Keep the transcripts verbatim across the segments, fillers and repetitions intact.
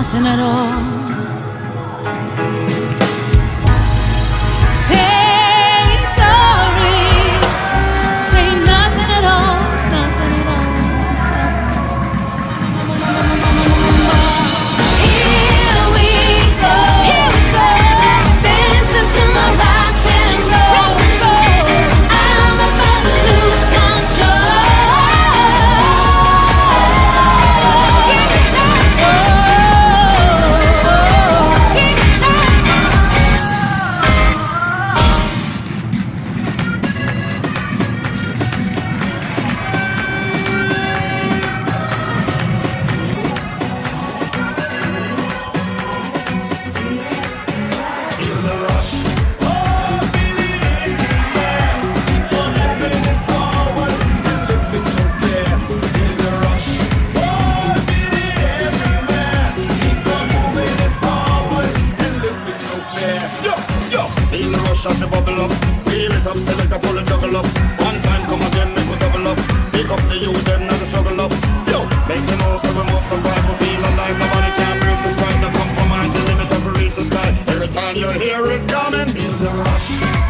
nothing at all. Say sorry, say nothing at all, nothing at all. Here we go, here we go, dancing to my rock and roll. I'm about to lose control. As you bubble up, wheel it up, select a pull and juggle up. One time come again, make we double up. Pick up the youth, them not the struggle up. Yo, make the most of we must survive, we feel alive. Nobody can break the strike, no compromise, the limit of reach the sky. Every time you hear it coming, feel the rush.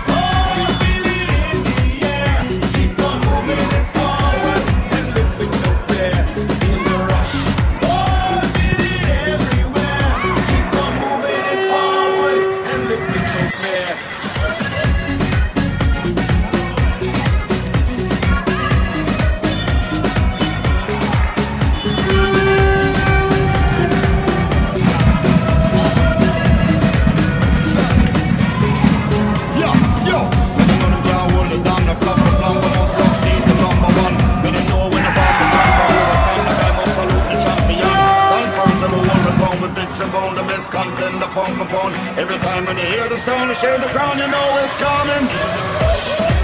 Content the pump upon. Every time when you hear the sound, you share the ground, you know it's coming.